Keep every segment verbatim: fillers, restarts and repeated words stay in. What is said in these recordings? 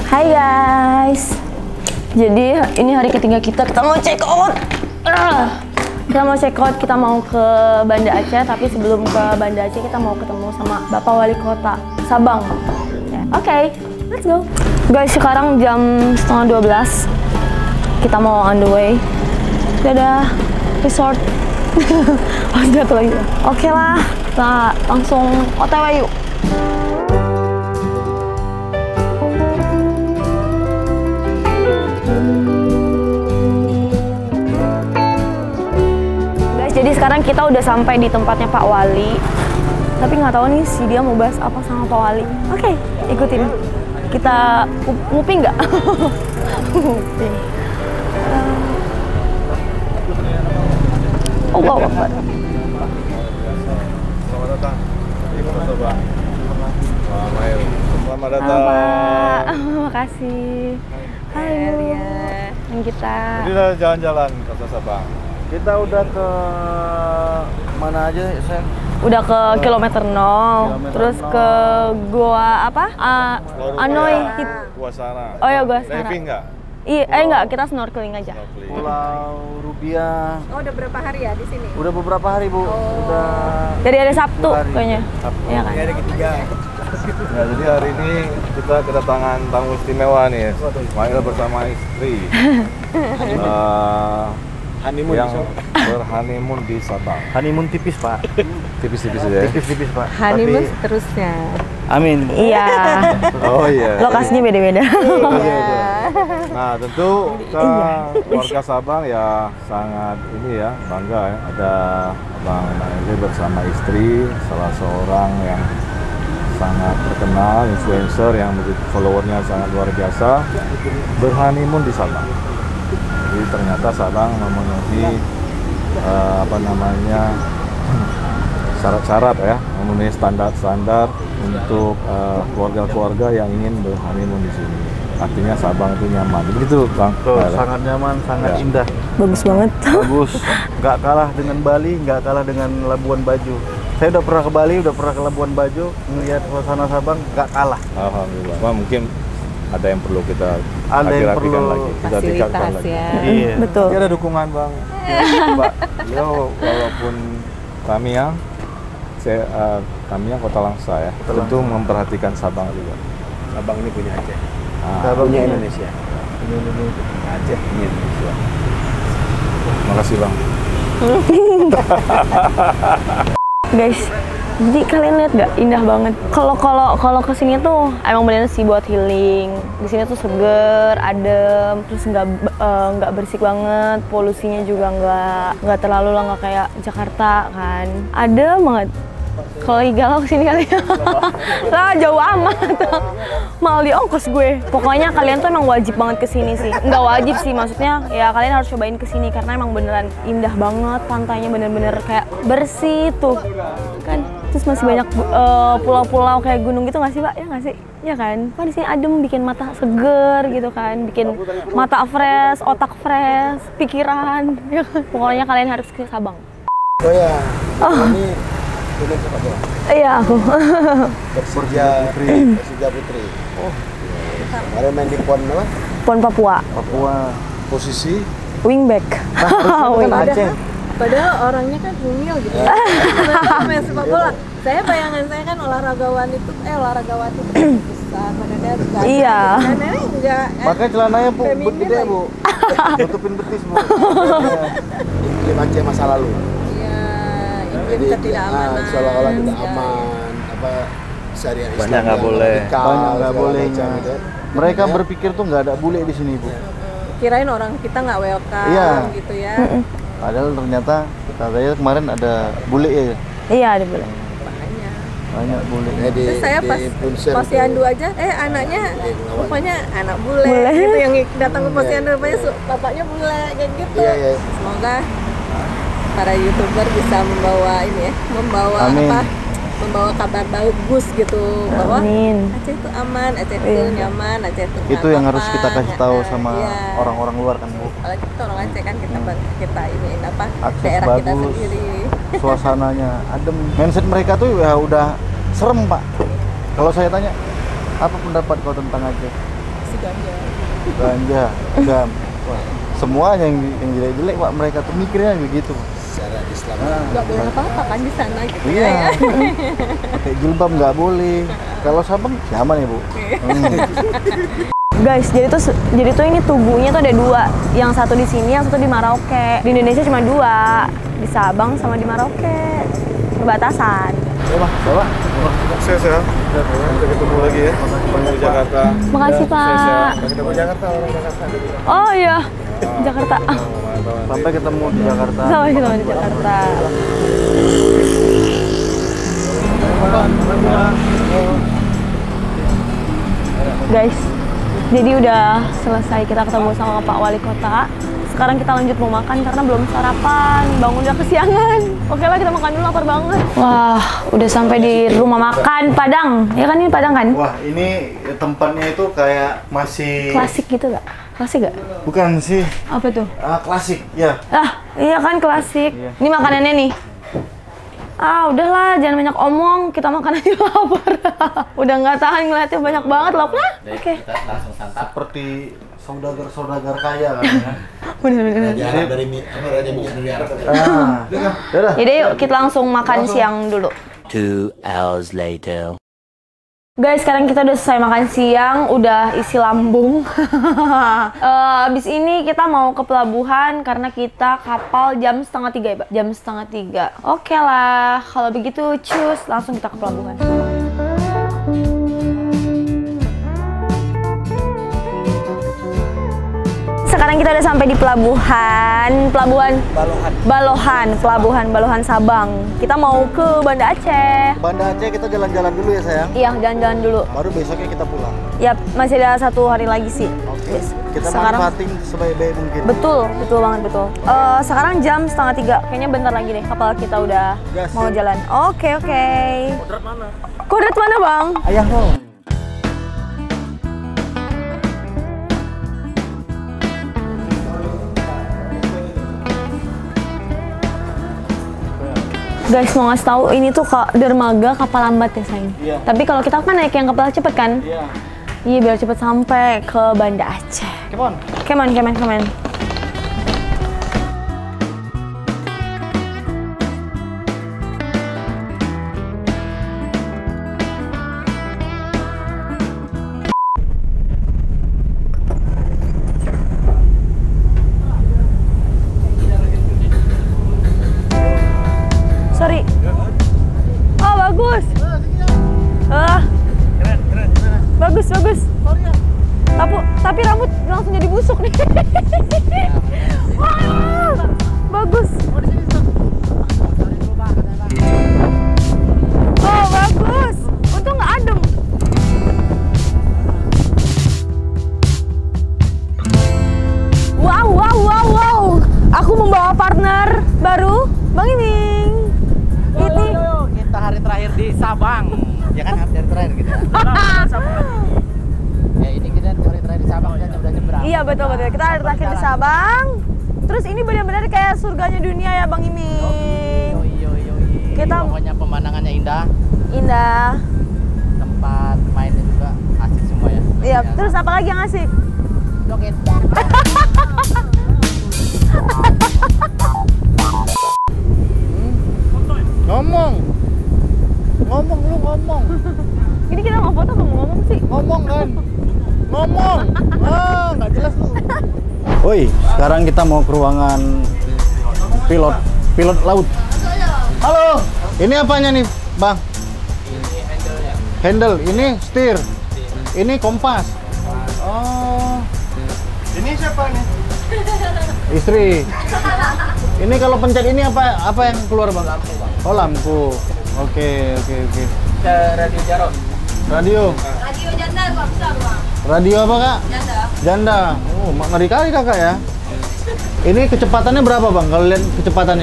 Hai guys. Jadi ini hari ketiga kita, kita mau check out. Uh, kita mau check out, kita mau ke Banda Aceh, tapi sebelum ke Banda Aceh kita mau ketemu sama Bapak Wali Kota Sabang. Yeah. Oke, okay, let's go. Guys, sekarang jam setengah dua belas. Kita mau on the way. Dadah, resort. Oh, jatuh lagi. Oke okay lah, kita langsung O T W yuk. Jadi sekarang kita udah sampai di tempatnya Pak Wali, tapi nggak tahu nih si dia mau bahas apa sama Pak Wali. Oke, okay, ikutin. Kita nguping nggak? Nguping. Oh wow, Akbar. Selamat datang di Kota Sabang. Selamat datang. Pak, makasih. Hai ya. Yang kita. Jadi udah jalan-jalan Kota Sabang. Kita udah ke mana aja, Sen? Udah ke kilometer nol, Kilometer terus nol. ke gua apa? Uh, Anoy. Gua sana. Oh ya, gua sana. Diving nggak? Iya, eh enggak, kita snorkeling aja. Snorkeling. Pulau Rubiah. Oh, udah berapa hari ya di sini? Udah beberapa hari, Bu. Oh. Udah Dari hari Sabtu hari. kayaknya. Sabtu. Iya kan? Hari ketiga. Nah, jadi hari ini kita kedatangan tamu istimewa nih, Ismail bersama istri. uh, Honeymoon yang di berhoneymoon di Sabang. Honeymoon tipis, Pak. Tipis-tipis aja. ya? Tipis-tipis, Pak. Honeymoon Tapi- seterusnya. Amin. Iya. Oh iya. Lokasinya beda-beda. Iya. Nah, tentu ke warga Sabang ya sangat ini ya bangga ya, ada Bang Naili bersama istri, salah seorang yang sangat terkenal, influencer yang begitu followernya sangat luar biasa, berhoneymoon di Sabang. Jadi ternyata Sabang memenuhi uh, apa namanya syarat-syarat ya, memenuhi standar-standar untuk uh, keluarga-keluarga yang ingin berhoneymoon di sini. Artinya Sabang itu nyaman. Begitu, Bang. Tuh, Nah, sangat nyaman, sangat Ya. indah. Bagus banget. Bagus. Nggak kalah dengan Bali, nggak kalah dengan Labuan Bajo. Saya udah pernah ke Bali, udah pernah ke Labuan Bajo, ngelihat suasana Sabang nggak kalah. Alhamdulillah. Wah, mungkin ada yang perlu kita Ada yang rapikan perlu lagi, kita tingkatkan Fasilitas lagi. ya. Iya. Betul. Ini ada dukungan Bang. Ya, Mbak. Beliau walaupun kami yang saya uh, kami yang Kota Langsa ya, Kota tentu memperhatikan Sabang juga. Sabang ini punya Aceh, Ah, Sabang punya ini. Indonesia. Ini, ini, ini. Aceh punya Indonesia. makasih Bang. Guys, jadi kalian lihat gak indah banget. Kalau kalau kalau kesini tuh emang bener sih buat healing. Di sini tuh seger, adem, terus nggak eh, nggak berisik banget, polusinya juga nggak nggak terlalu lah, nggak kayak Jakarta kan. Adem banget. Kalau lagi galau kesini kali ya. Lah jauh amat. Mal di ongkos gue. Pokoknya kalian tuh emang wajib banget kesini sih. Nggak wajib sih, maksudnya ya kalian harus cobain kesini karena emang beneran indah banget. Pantainya bener-bener kayak bersih tuh kan. Terus masih banyak uh, pulau-pulau kayak gunung gitu nggak sih, Pak? Ya nggak sih? Ya kan? Pak di sini adem, bikin mata seger gitu kan, bikin mata fresh, otak fresh, pikiran. Ya kan? Pokoknya kalian harus ke Sabang. Oh ya, Oh. ini ini sepak bola. Iya aku. Persija Putri. Persija Putri. Oh. Kemarin main di Pon apa? Pon Papua, Papua. Posisi wingback. Wingback. Aceh. Padahal orangnya kan mungil gitu. Ah. Ya. Main sepak bola. Saya bayangan saya kan olahragawan itu eh olahragawan itu besar badannya gede. Iya. Dan ini enggak eh, Makanya celananya Bu, feminim gede, lagi. Bu. Tutupin betis, Bu. Iya. iklim Aceh masa lalu. Iya, iklim Jadi, ketidakamanan. ah, seolah-olah tidak Ya. aman. Apa syariat Islam Banyak nggak yang boleh. radikal, Banyak nggak segala bolehnya. macam gitu. Mereka Ya. berpikir tuh nggak ada bule di sini, Bu. Kirain orang kita nggak welcome Iya. gitu ya. Padahal ternyata katanya kemarin ada bule ya. Iya ada boleh. Makanya. Banyak bule. Eh, di, Terus saya di pas influencer posyandu itu. aja, eh anaknya Di Bengawan. rupanya anak bule, Bule. gitu yang datang ke Iya. posyandu rupanya su- bapaknya bule kayak gitu. Iya, iya. Semoga para youtuber bisa membawa ini ya, membawa Amin. apa? Membawa kabar bagus gitu bahwa Amin. Aceh itu aman, Aceh itu Iya. nyaman, Aceh itu Itu nggak yang harus apa-apa, kita kasih tahu nggak- sama iya. orang-orang luar kan, Bu. Apalagi kita orang Aceh kan kita kita iniin apa Akses daerah kita bagus. sendiri. Suasananya adem. Mindset mereka tuh ya udah serem, Pak. Kalau saya tanya, apa pendapat kau tentang Aceh? kasih ganja. Ganja, gam. Wah, semuanya yang yang jelek-jelek Pak, mereka tuh mikirnya begitu. Secara Islam. Nggak boleh apa-apa kan di sana gitu Iya. ya. Pakai jilbab nggak boleh. Kalau Sabang nyaman ya, Bu. Hmm. Guys, jadi tuh jadi tuh ini tubuhnya tuh ada dua. Yang satu di sini, yang satu di Merauke. Di Indonesia cuma dua, di Sabang sama di Merauke. Perbatasan. Ya, Pak. Bapak. Sukses ya. Kita ketemu lagi ya. Di Jakarta. Makasih, Pak. Kita ketemu Jakarta, orang Jakarta. Oh iya, Jakarta. Sampai ketemu di Jakarta. Sampai ketemu di Jakarta. Guys, jadi udah selesai kita ketemu sama Pak Wali Kota. Sekarang kita lanjut mau makan karena belum sarapan, bangun udah kesiangan. Oke lah, kita makan dulu, lapar banget. Wah, udah sampai di rumah makan Padang. Ya kan, ini Padang kan? Wah, ini tempatnya itu kayak masih Klasik gitu gak? Klasik gak? bukan sih. Apa tuh? Ah, klasik, ya. Ah, iya kan klasik. Iya. Ini makanannya nih. Ah, udahlah, jangan banyak omong. Kita makan aja lapar. Udah nggak tahan ngeliatnya banyak banget lapar. Oke. Seperti saudagar-saudagar kaya kan ya. Bener-bener. Diarah dari mi- apa dari minyak dari Arab. Ah, udah. Jadi yuk kita langsung makan siang dulu. Two hours later. Guys, sekarang kita udah selesai makan siang, udah isi lambung. uh, abis ini kita mau ke pelabuhan karena kita kapal jam setengah tiga ya, Pak? Jam setengah tiga. Oke lah, kalau begitu cus, langsung kita ke pelabuhan. Sekarang kita udah sampai di pelabuhan, pelabuhan Balohan. Balohan, pelabuhan Balohan Sabang. Kita mau ke Banda Aceh. Banda Aceh kita jalan-jalan dulu ya, sayang. Iya, jalan-jalan dulu. Baru besoknya kita pulang. Ya, masih ada satu hari lagi sih. Oke. Yes. Kita Sekarang- manfaatin sebaik-baik mungkin. Betul, betul banget, betul. Eh, sekarang jam setengah tiga, kayaknya bentar lagi deh kapal kita udah Gas. mau jalan. Oke, oke. Kodrat mana? Kodrat mana, Bang? Ayah lo. Guys, mau ngasih tahu ini tuh Kak, dermaga kapal lambat ya, sayang. Iya. Tapi kalau kita kan naik yang kapal cepet kan? Iya. Iya, biar cepet sampai ke Banda Aceh. Come on. Come on, come on, come on. Sorry. Oh, bagus. Ah. Bagus, bagus. Tapi, tapi rambut langsung jadi busuk nih. Wah, bagus. Oh, bagus. Untung nggak adem. Wow, wow, wow, wow. Aku membawa partner baru, Bang Iming. Ini. Kita hari terakhir di Sabang, ya kan hari terakhir gitu. Ya ini kita hari terakhir di Sabang udah udah nyebrang. Iya betul betul. Kita hari terakhir di Sabang. Terus ini benar-benar kayak surganya dunia ya, Bang Iming. Yo yo yo. Kita- Pokoknya pemandangannya indah, Indah. tempat mainnya juga asik semua ya. Iya. Terus apa lagi yang asik? Joget. Ngomong. Ngomong lu ngomong. Ini kita mau foto apa mau ngomong sih? Ngomong kan. Ngomong. Ah, nggak jelas lu. Woi, sekarang kita mau ke ruangan pilot, pilot laut. Halo. Ini apanya nih, Bang? Handle. Ini setir. Ini kompas. Oh. Ini siapa nih? Istri. Ini kalau pencet ini apa apa yang keluar, Bang? Lampu, Bang. Oh, lampu. Oke, oke, oke. Ke Radio Jarot. Radio. Radio janda kok bisa, Bang. Radio apa, Kak? Janda. Janda. Oh, mak- ngeri kali Kakak ya. Ini kecepatannya berapa, Bang? Kalau lihat kecepatannya?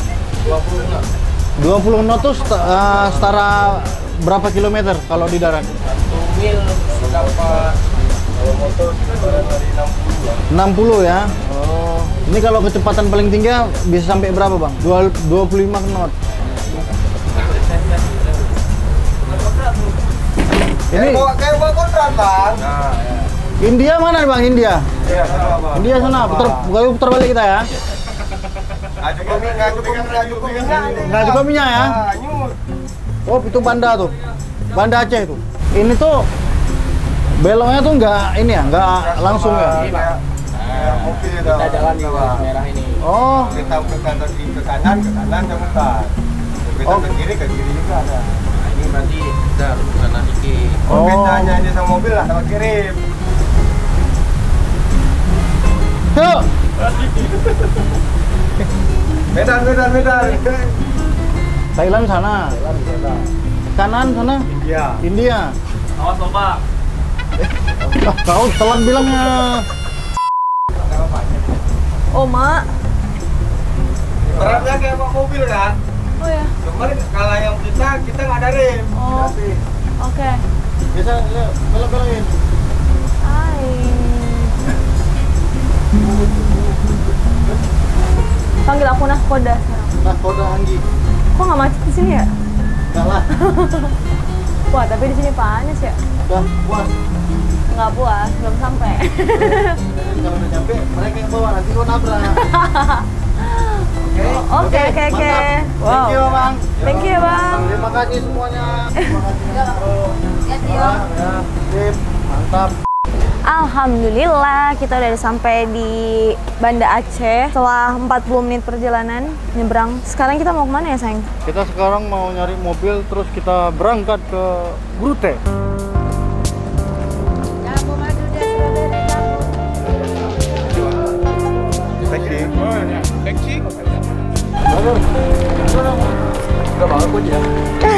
dua puluh knot tuh sta- eh, setara berapa kilometer kalau di darat? Satu mil dapat kalau motor dari enam puluh. enam puluh ya. Oh. Ini kalau kecepatan paling tinggi bisa sampai berapa, Bang? Dua- dua puluh lima knot. Ini Kayak bawa kontrak, Bang. India mana Bang? India? Iya, sana apa? India sana, putar, buka putar balik kita ya. Nggak cukup, nggak cukup, nggak cukup minyak. Nggak juga minyak ya? Ah, nyut. Oh, itu Banda tuh. Banda Aceh itu. Ini tuh beloknya tuh nggak ini ya, nggak langsung ya. Kayak kayak mobil itu. Kita jalan di garis merah ini. Oh, Kita ke kanan, ke kanan, ke kanan yang mutar. Kita Oh. ke kiri, ke kiri juga ada. Nah, ini berarti kita kanan dikit. Oh. Bedanya ini sama mobil lah, sama kirim. yuk. Medan, Medan, Medan. Thailand sana. Kanan sana. Iya. India. Awas ombak. Ah, kau telat bilangnya. Oh, Mak. Beratnya kayak pak mobil kan? Oh ya. Cuman kalau yang kita, kita nggak ada rem. Oh. Oke. Bisa lihat, belok-belokin. Hai. Panggil aku Nahkoda sekarang. Nah, kode Anggi. Kok nggak macet di sini ya? Enggak lah. Wah, tapi di sini panas ya. Udah puas. Nggak puas, belum sampai. Kalau udah nyampe, mereka yang bawa, nanti kau nabrak. Oke, Oke, oke, oke. mantap. Wow. Thank you, Bang. Thank you, Bang. Terima kasih semuanya. Terima kasih. Ya, ya. Sip, mantap. Alhamdulillah, kita udah sampai di Banda Aceh setelah empat puluh menit perjalanan nyebrang. Sekarang kita mau kemana ya, sayang? Kita sekarang mau nyari mobil, terus kita berangkat ke Brute. Taxi. Enggak banget gue ya.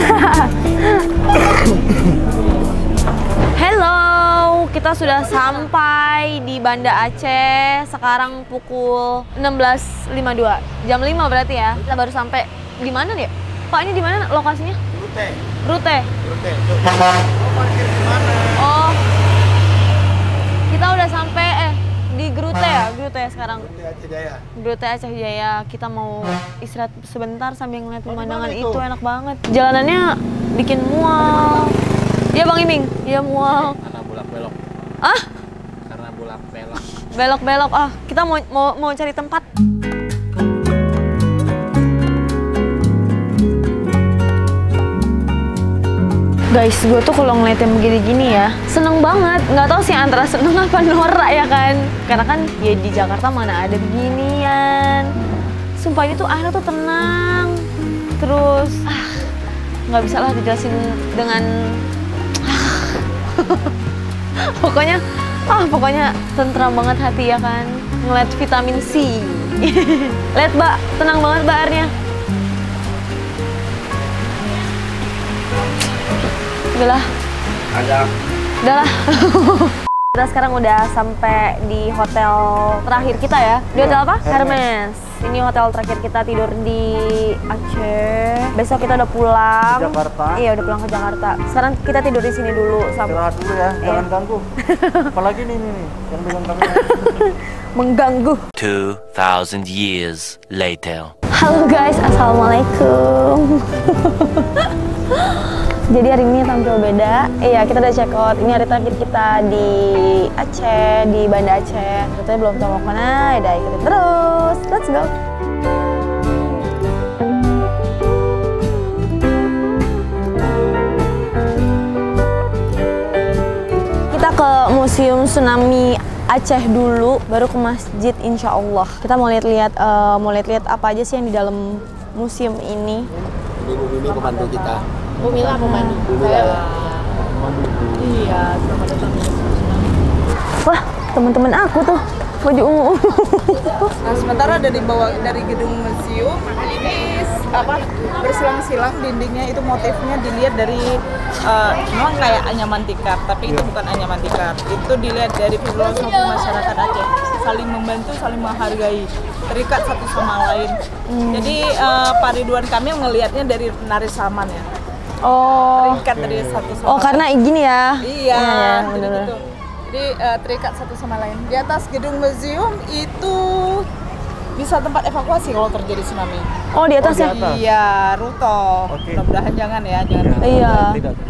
Hello, kita sudah sampai di Banda Aceh. Sekarang pukul enam belas lima puluh dua. Jam lima berarti ya. Kita baru sampai di mana nih? Pak, ini di mana lokasinya? Brute. Brute. Brute. Mau parkir di mana? Oh. Kita udah sampai eh di Grute ya, Grute ya sekarang. Brute Aceh Jaya. Grute Aceh Jaya. Kita mau istirahat sebentar sambil ngeliat pemandangan itu, enak banget. Jalanannya bikin mual. Iya Bang Iming, iya mual. Karena bolak-belok. Ah? Karena bolak-belok. Belok-belok. Ah, kita mau mau mau cari tempat. Guys, gue tuh kalau ngeliat yang begini-gini ya, seneng banget. Nggak tahu sih antara seneng apa norak ya kan. Karena kan ya di Jakarta mana ada beginian. Sumpah ini tuh airnya tuh tenang. Terus, ah, nggak bisa lah dijelasin dengan... Ah. pokoknya, ah pokoknya tentram banget hati ya kan. Ngeliat vitamin C. Lihat Mbak, tenang banget Mbak airnya. Udahlah. Ada. Udahlah. Kita sekarang udah sampai di hotel terakhir kita ya. Di hotel apa? Hermes. Ini hotel terakhir kita tidur di Aceh. Besok kita udah pulang. Ke Jakarta. Iya, udah pulang ke Jakarta. Sekarang kita tidur di sini dulu sampai Istirahat dulu ya, Iya. jangan ganggu. Apalagi nih, nih, nih yang pegang kamera. mengganggu. Two thousand years later. Halo guys, assalamualaikum. Jadi hari ini tampil beda. Iya, kita udah check out. Ini hari terakhir kita di Aceh, di Banda Aceh. Kita belum tahu mau kemana, ya ikutin terus. Let's go. Kita ke Museum Tsunami Aceh dulu, baru ke masjid insya Allah. Kita mau lihat-lihat, uh, mau lihat-lihat apa aja sih yang di dalam museum ini. Ini Bu Mimi pemandu kita. Bu Mila pemandu. Saya Iya, selamat datang di Wah, teman-teman aku tuh baju ungu. Nah, sementara dari bawah dari gedung museum ini apa bersilang-silang dindingnya itu motifnya dilihat dari uh, memang kayak anyaman tikar, tapi itu bukan anyaman tikar. Itu dilihat dari filosofi masyarakat Aceh, saling membantu, saling menghargai, terikat satu sama lain. Hmm. Jadi uh, Pak Ridwan Kamil ngelihatnya dari penari Saman ya. Oh, Terikat dari satu sama oh lain. karena gini ya? Iya, ya, jadi bener-bener. gitu. Jadi uh, terikat satu sama lain. Di atas gedung museum itu bisa tempat evakuasi kalau terjadi tsunami. Oh di atas Oh, di ya? atas. Iya, rooftop. Oke. Mudah-mudahan jangan ya, jangan. Iya. Tidak terjadi lagi.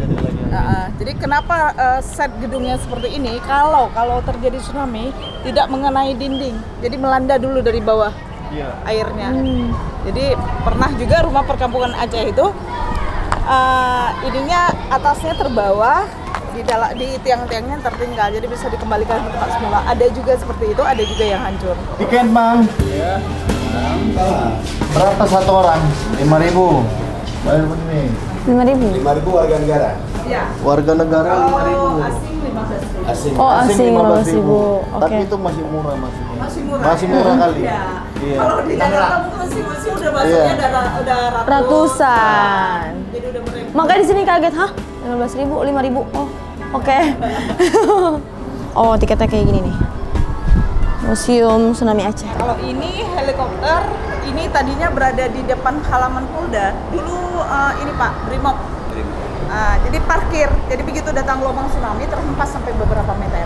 Nah, jadi kenapa uh, set gedungnya seperti ini? Kalau kalau terjadi tsunami tidak mengenai dinding, jadi melanda dulu dari bawah Iya. airnya. Hmm. Jadi pernah juga rumah perkampungan Aceh itu uh, ininya atasnya terbawa, di dalam di tiang-tiangnya tertinggal, jadi bisa dikembalikan ke tempat semula. Ada juga seperti itu, ada juga yang hancur. Tiket bang. Iya. Berapa satu orang? Lima ribu. Bayar begini. lima ribu. lima ribu warga negara. Iya. Warga negara lima ribu. Oh, asing lima belas ribu. Asing. Oh, asing lima belas ribu. Oke. Tapi itu masih murah masih. Masih murah. Masih murah kali. Iya. Iya. Kalau di Jakarta mungkin masih masih udah masuknya Iya. udah udah ratus, Ratusan. Jadi udah beribu. Makanya di sini kaget, hah? lima belas ribu, lima ribu. Oh, oke. Oh, tiketnya kayak gini nih. Museum Tsunami Aceh. Kalau ini helikopter, ini tadinya berada di depan halaman Polda. Dulu uh, ini Pak, Brimob. Uh, jadi parkir. Jadi begitu datang gelombang tsunami terhempas sampai beberapa meter.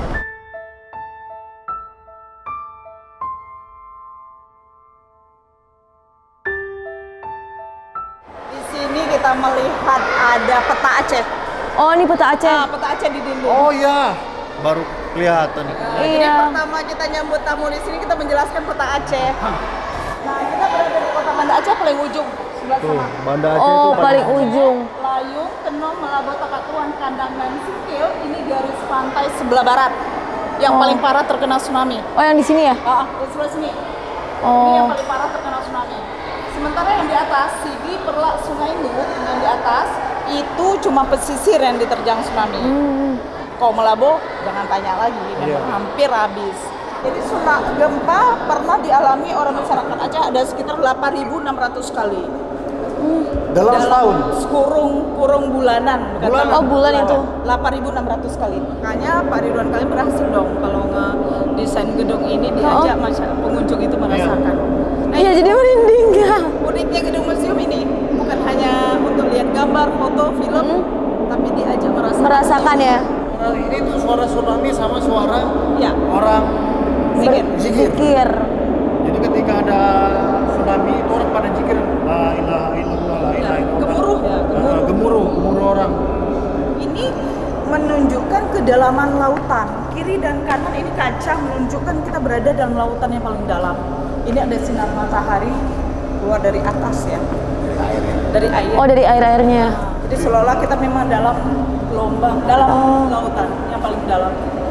Di sini kita melihat ada peta Aceh. Oh, ini peta Aceh. Ah, peta Aceh di dinding. Oh iya. Baru kelihatan. Nah, Jadi Iya. pertama kita nyambut tamu di sini kita menjelaskan peta Aceh. Nah, kita berada di kota Banda Aceh paling ujung sebelah Tuh, sana. Banda Aceh Oh, itu paling ujung. Layung, Tenom, Melabo, Takatuan, Kandang, dan Sikil ini garis pantai sebelah barat yang Oh. paling parah terkena tsunami. Oh, yang di sini ya? Ah, di sebelah sini. Ini Oh. yang paling parah terkena tsunami. Sementara yang di atas, Sigi, Perlak, Sungai Nuh, yang di atas itu cuma pesisir yang diterjang tsunami. Hmm. Kalau Melabo, jangan tanya lagi, memang Iya. hampir habis. Jadi tsunami gempa pernah dialami orang masyarakat Aceh ada sekitar delapan ribu enam ratus kali. dalam setahun. kurung kurung bulanan. bukan Bulan? tahun. Oh, bulan itu. delapan ribu enam ratus kali. Makanya Pak Ridwan kali berhasil dong kalau ngedesain gedung ini diajak masyarakat pengunjung itu merasakan. Nah, Iya, jadi merinding ya. uniknya gedung museum ini bukan hanya untuk lihat gambar, foto, film, tapi diajak merasakan. Merasakan ya. Suara ini tuh suara tsunami sama suara Ya, orang zikir. zikir. Zikir. Jadi ketika ada tsunami itu orang pada zikir la ilaha illallah la ilaha illallah. Gemuruh ya, gemuruh. Ah, gemuruh, gemuruh orang. Ini menunjukkan kedalaman lautan. Kiri dan kanan ini kaca menunjukkan kita berada dalam lautan yang paling dalam. Ini ada sinar matahari keluar dari atas ya. Dari air. Oh, dari air-airnya. Jadi seolah-olah kita memang dalam gelombang, dalam Oh. lautan yang paling dalam.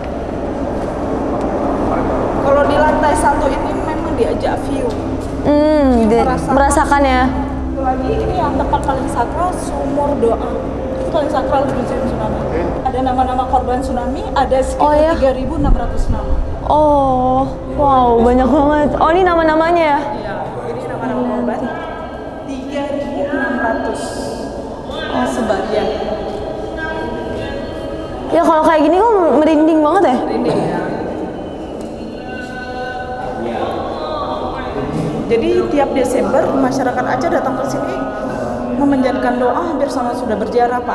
Kalau di lantai satu ini memang diajak view. Hmm, di- Merasakan. merasakan ya. Satu lagi ini yang tempat paling sakral, sumur doa. Itu paling sakral di museum tsunami. Ada nama-nama korban tsunami, ada Oh, sekitar ya? tiga ribu enam ratus nama. Oh, wow, banyak banget. Oh, ini nama-namanya ya? Iya, ini nama-nama korban tiga ribu enam ratus Oh. sebagian. Ya kalau kayak gini kok merinding banget ya? Ini ya. Jadi tiap Desember masyarakat Aceh datang ke sini memanjatkan doa hampir sama sudah berziarah Pak.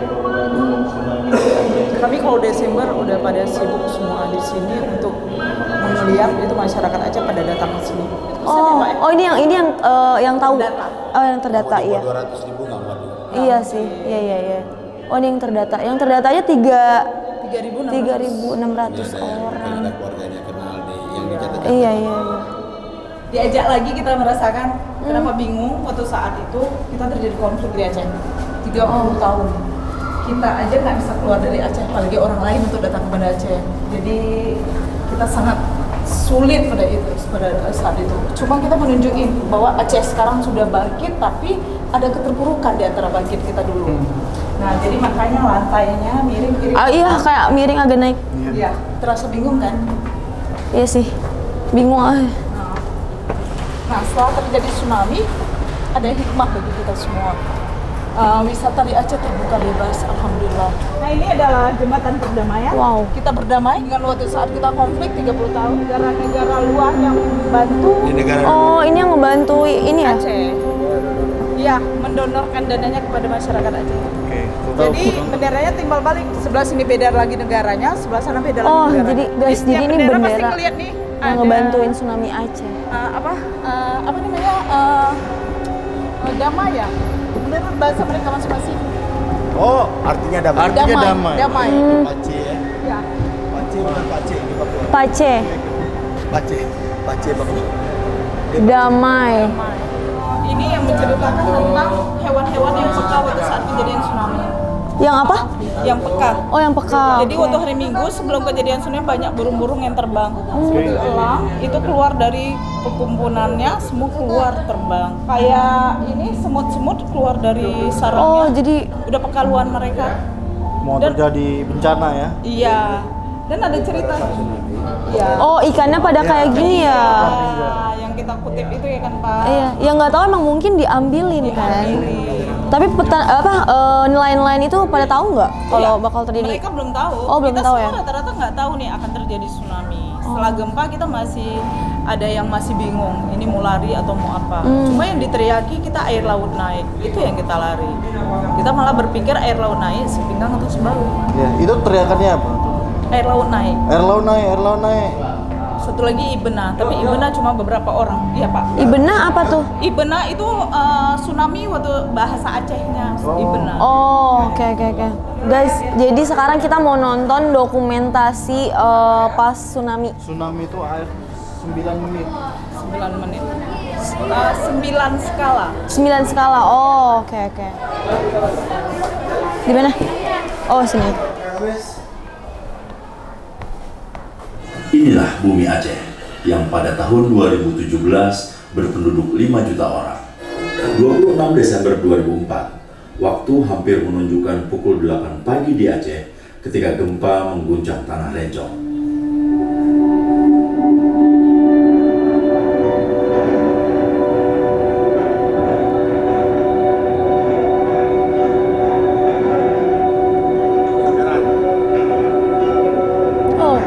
Tapi kalau Desember udah pada sibuk semua di sini untuk melihat itu masyarakat Aceh pada datang ke sini. Pesan ya, Oh, Pak, ya? oh ini yang ini yang eh, yang tahu. Terdata. Oh, yang terdata iya. dua ratus ribu nggak waduh. Iya sih, iya iya iya. Oh, ini yang terdata. Yang terdatanya tiga tiga ribu enam ratus. tiga ribu enam ratus Ada yang orang. ada keluarganya kenal di yang dicatat. Iya iya iya. Diajak lagi kita merasakan kenapa bingung waktu saat itu kita terjadi konflik di Aceh tiga puluh tahun. Kita aja nggak bisa keluar dari Aceh, apalagi orang lain untuk datang kepada Aceh. Jadi kita sangat sulit pada itu pada saat itu. Cuma kita menunjukin bahwa Aceh sekarang sudah bangkit, tapi ada keterpurukan di antara bangkit kita dulu. Nah, jadi makanya lantainya miring-miring. Ah, iya kayak miring agak naik. Iya, terasa bingung kan? Iya sih. Bingung ah. Nah, setelah terjadi tsunami, ada hikmah bagi kita semua. Uh, wisata di Aceh terbuka bebas, alhamdulillah. Nah, ini adalah jembatan perdamaian. Wow. Kita berdamai dengan waktu saat kita konflik tiga puluh tahun, negara-negara luar yang membantu Di negara Oh, ini yang ngebantu ini ya? Aceh. Iya, mendonorkan dananya kepada masyarakat Aceh. Oke, Jadi benderanya timbal balik, sebelah sini beda lagi negaranya, sebelah sana beda lagi Oh, negaranya. jadi guys, Di setiap jadi ini bendera pasti bendera ngeliat nih, yang ada, ngebantuin tsunami Aceh. uh, apa uh, apa namanya uh, uh, damai ya, menurut bahasa mereka masing-masing. Oh, artinya damai. Artinya damai. Damai. Pace ya. Ya. Pace bukan pace ini Papua. Pace, Pace. Pace Papua. damai. Ini yang menceritakan tentang hewan-hewan yang peka pada saat kejadian tsunami. Yang apa? Yang peka. Oh, yang peka. Jadi waktu hari Minggu sebelum kejadian tsunami banyak burung-burung yang terbang. Elang itu keluar dari pekumpunannya, semua keluar terbang. Kayak ini semut-semut keluar dari sarangnya. Oh, jadi Udah pekaluan mereka. Mau Dan- terjadi bencana ya? Iya. Dan ada cerita. Iya. oh ikannya pada kayak gini ya. Ah, yang kita kutip itu ya kan Pak. Iya, yang nggak tahu emang mungkin diambilin kan. Tapi peta, apa eh, nelayan-nelayan itu pada tahu nggak kalau Iya. bakal terjadi? Mereka belum tahu. Oh, belum kita tahu semua ya? rata-rata nggak tahu nih akan terjadi tsunami. Setelah gempa kita masih ada yang masih bingung. Ini mau lari atau mau apa? Hmm. Cuma yang diteriaki kita air laut naik. Itu yang kita lari. Kita malah berpikir air laut naik sepinggang atau sebahu. Ya, itu teriakannya apa? Air laut naik. Air laut naik, air laut naik. Satu lagi Ibena, tapi Ibena cuma beberapa orang. Iya Pak. Ibena apa tuh? Ibena itu eh, tsunami waktu bahasa Acehnya. Ibena. Oh, oke oke oke. Guys, jadi sekarang kita mau nonton dokumentasi eh, pas tsunami. Tsunami itu air sembilan menit. sembilan menit. Eh, sembilan skala. sembilan skala. Oh, oke oke. Di mana? Oh, sini. Inilah bumi Aceh yang pada tahun dua ribu tujuh belas berpenduduk lima juta orang. dua puluh enam Desember dua ribu empat, waktu hampir menunjukkan pukul delapan pagi di Aceh ketika gempa mengguncang tanah Rencong. Oh,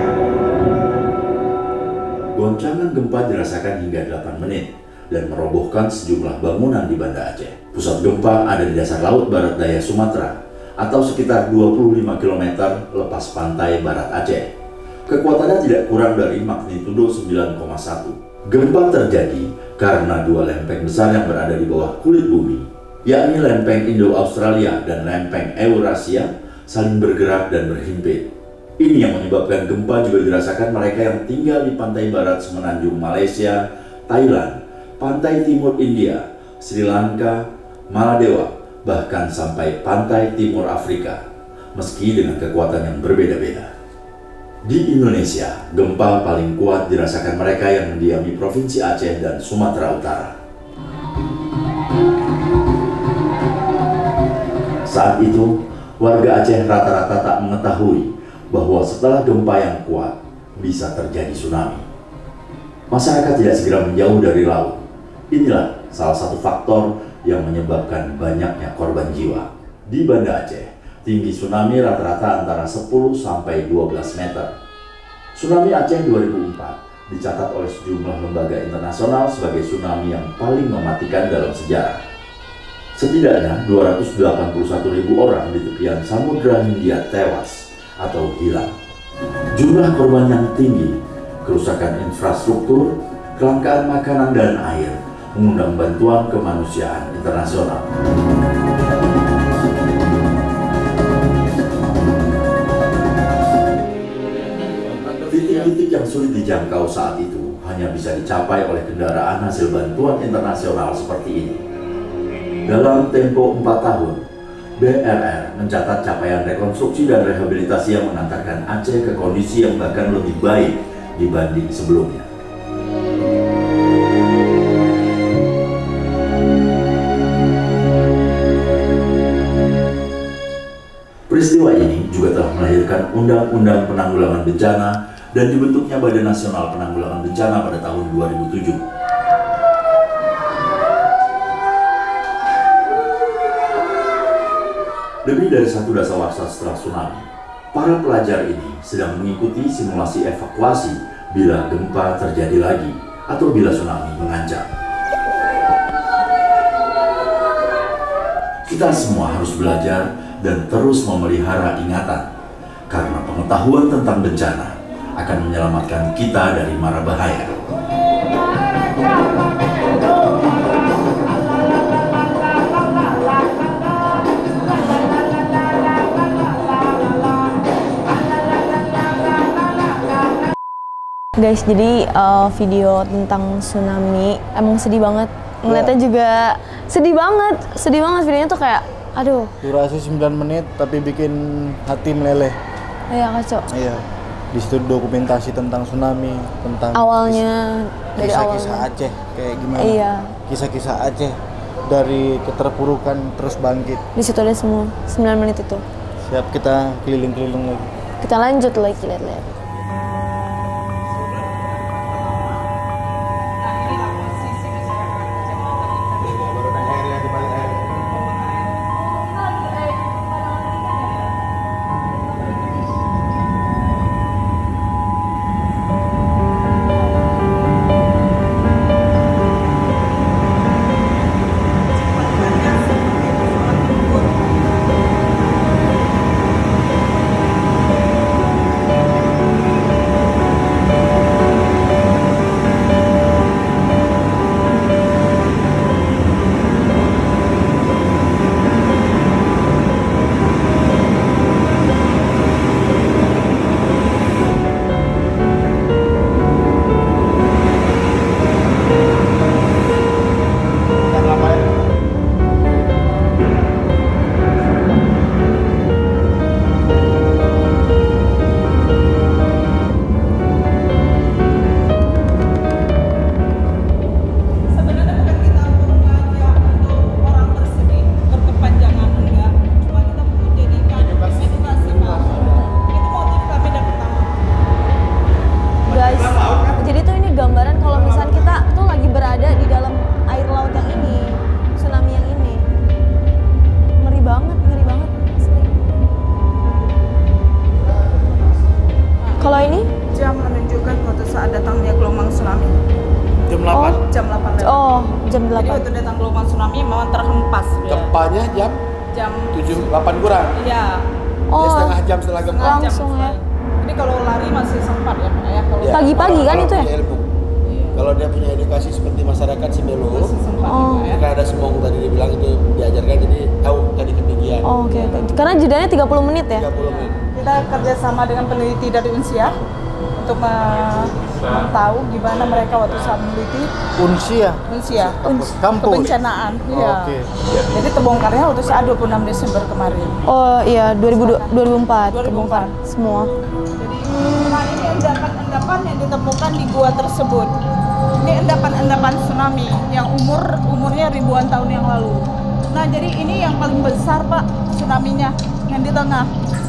Goncangan gempa dirasakan hingga delapan menit dan merobohkan sejumlah bangunan di Banda Aceh. Pusat gempa ada di dasar laut barat daya Sumatera atau sekitar dua puluh lima kilometer lepas pantai barat Aceh. Kekuatannya tidak kurang dari magnitudo sembilan koma satu. Gempa terjadi karena dua lempeng besar yang berada di bawah kulit bumi, yakni lempeng Indo-Australia dan lempeng Eurasia, saling bergerak dan berhimpit. Ini yang menyebabkan gempa juga dirasakan mereka yang tinggal di pantai barat semenanjung Malaysia, Thailand, pantai timur India, Sri Lanka, Maladewa, bahkan sampai pantai timur Afrika, meski dengan kekuatan yang berbeda-beda. Di Indonesia, gempa paling kuat dirasakan mereka yang mendiami Provinsi Aceh dan Sumatera Utara. Saat itu, warga Aceh rata-rata tak mengetahui bahwa setelah gempa yang kuat bisa terjadi tsunami. Masyarakat tidak segera menjauh dari laut. Inilah salah satu faktor yang menyebabkan banyaknya korban jiwa. Di Banda Aceh, tinggi tsunami rata-rata antara sepuluh sampai dua belas meter. Tsunami Aceh dua ribu empat dicatat oleh sejumlah lembaga internasional sebagai tsunami yang paling mematikan dalam sejarah. Setidaknya dua ratus delapan puluh satu ribu orang di tepian Samudra Hindia tewas atau hilang. Jumlah korban yang tinggi, kerusakan infrastruktur, kelangkaan makanan dan air mengundang bantuan kemanusiaan internasional. Titik-titik yang sulit dijangkau saat itu hanya bisa dicapai oleh kendaraan hasil bantuan internasional seperti ini. Dalam tempo empat tahun, B R R mencatat capaian rekonstruksi dan rehabilitasi yang mengantarkan Aceh ke kondisi yang bahkan lebih baik dibanding sebelumnya. Peristiwa ini juga telah melahirkan Undang-Undang Penanggulangan Bencana dan dibentuknya Badan Nasional Penanggulangan Bencana pada tahun dua ribu tujuh. Lebih dari satu dasawarsa setelah tsunami, para pelajar ini sedang mengikuti simulasi evakuasi bila gempa terjadi lagi atau bila tsunami mengancam. Kita semua harus belajar dan terus memelihara ingatan, karena pengetahuan tentang bencana akan menyelamatkan kita dari mara bahaya. Guys, jadi uh, video tentang tsunami emang sedih banget. Ngeliatnya Ya. juga sedih banget, sedih banget videonya tuh kayak, aduh. Durasi sembilan menit tapi bikin hati meleleh. Iya kacau. Iya. Di situ dokumentasi tentang tsunami, tentang Awalnya dari kisah-kisah awalnya. Aceh kayak gimana? Iya. Kisah-kisah Aceh dari keterpurukan terus bangkit. Di situ ada semua sembilan menit itu. Siap kita keliling-keliling lagi. Kita lanjut lagi lihat-lihat. Kalau ini? Jam menunjukkan waktu saat datangnya gelombang tsunami. Jam delapan. Oh. Jam delapan lewat. Oh, jam Jadi delapan. waktu datang gelombang tsunami memang terhempas dia. Gempanya jam Jam tujuh delapan kurang. Iya. Oh, Ya, setengah jam setelah gempa. setengah jam langsung ya. setelah. Jadi kalau lari masih sempat ya, Pak, ya. Kalau Ya, Pagi-pagi kalau- kan kalau itu ya? punya ilmu. Kalau dia punya edukasi seperti masyarakat Simelu, masih sempat Oh. ya, Pak, ya. karena ada semong tadi dibilang itu diajarkan jadi tahu tadi ketinggian. Oh, oke. oke. Karena jedanya tiga puluh menit ya? tiga puluh menit. Kita kerjasama dengan peneliti dari Unsia untuk me- tahu gimana mereka waktu saat meneliti Unsia. Unsia, Kampus. Kampus. kebencanaan. Iya. Oke. Jadi terbongkarnya waktu saat dua puluh enam Desember kemarin. Oh iya, dua ribu dua- dua ribu empat dua ribu empat. kebongkar semua. Jadi, nah ini endapan-endapan yang ditemukan di gua tersebut. Ini endapan-endapan tsunami yang umur umurnya ribuan tahun yang lalu. Nah jadi ini yang paling besar Pak tsunaminya yang di tengah.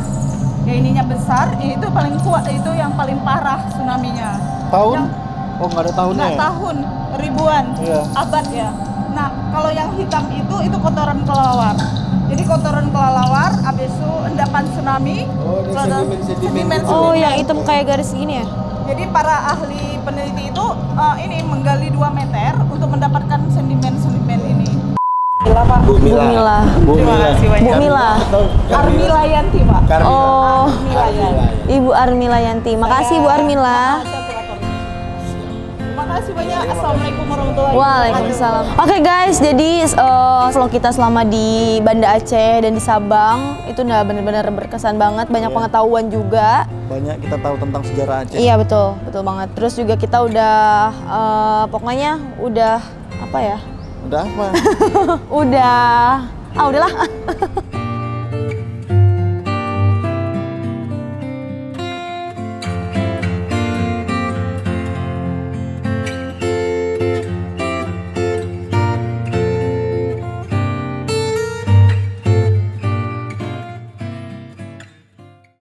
Ya ininya besar, itu paling kuat, itu yang paling parah tsunaminya. Tahun? Yang- Oh, nggak ada tahunnya Nggak ya? tahun, ribuan, Iya. abad ya. Nah, kalau yang hitam itu, itu kotoran kelelawar. Jadi kotoran kelelawar, habis itu endapan tsunami. Oh, ini kalau ada sedimen-sedimen. Oh, sedimen. yang hitam kayak garis gini ya? Jadi para ahli peneliti itu eh, ini menggali dua meter untuk mendapatkan sedimen-sedimen ini. Gila, Pak. Bu Bu Mila. Bu Terima Mila. kasih banyak. Bu Mila. Armila Yanti, Pak. Karmila. Oh, Armila Yanti. Ibu Armila Yanti. Makasih Bu Armila. Terima kasih banyak. Assalamualaikum warahmatullahi wabarakatuh. Waalaikumsalam. Oke guys, jadi uh, vlog kita selama di Banda Aceh dan di Sabang itu udah bener-bener berkesan banget, banyak Iya. pengetahuan juga. Banyak kita tahu tentang sejarah Aceh. Iya betul, betul banget. Terus juga kita udah uh, pokoknya udah apa ya? Udah apa? Udah, ah udahlah.